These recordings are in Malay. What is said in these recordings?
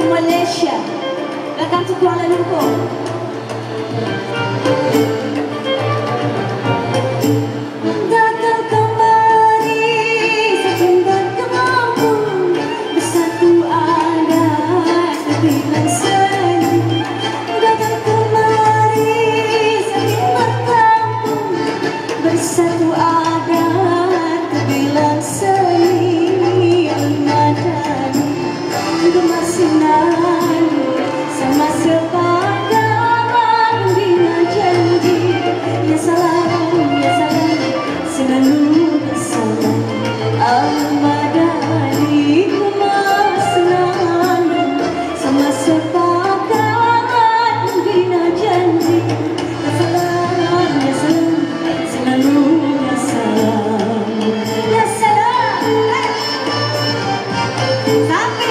Malaysia. Welcome to Kuala Lumpur. Datang kembali sejumlah kampung, bersatu adat kebilan seni. Datang kembali sejumlah kampung, bersatu adat kebilan seni. Madani gemar sinar sama sepadan bina janji. Ya salam selalu bersama. Al-Madani gemar sinar sama sepadan bina janji. Ya salam selalu bersama. Ya salam sampai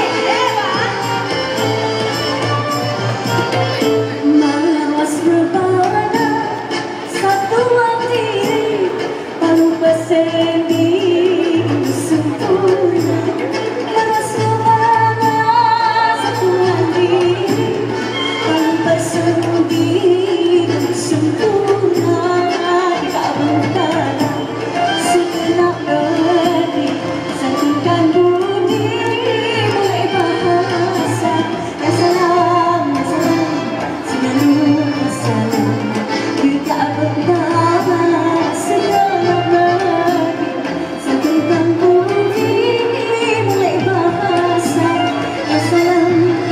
mawas berbana satuan diri baru bersendi sempurna. Mawas berbana satuan diri baru bersendi sempurna. Tak berkata segenap negeri satukan budi mulai bahasa. Ya salam selalu bersama. Kita berkata segenap negeri satukan budi mulai bahasa. Ya salam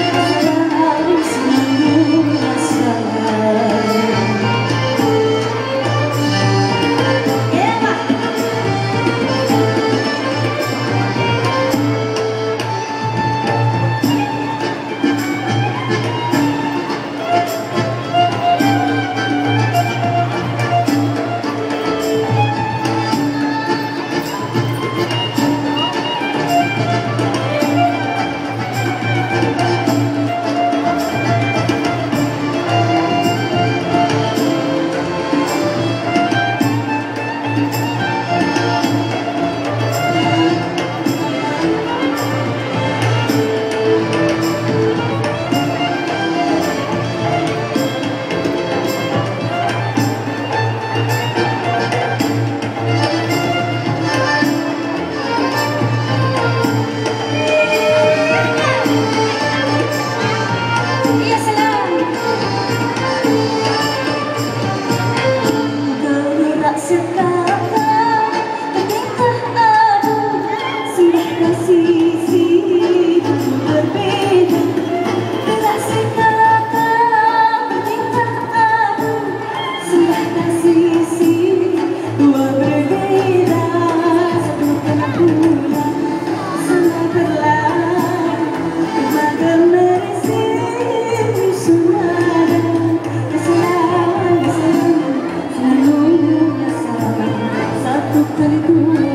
selalu bersama. Satu kali ku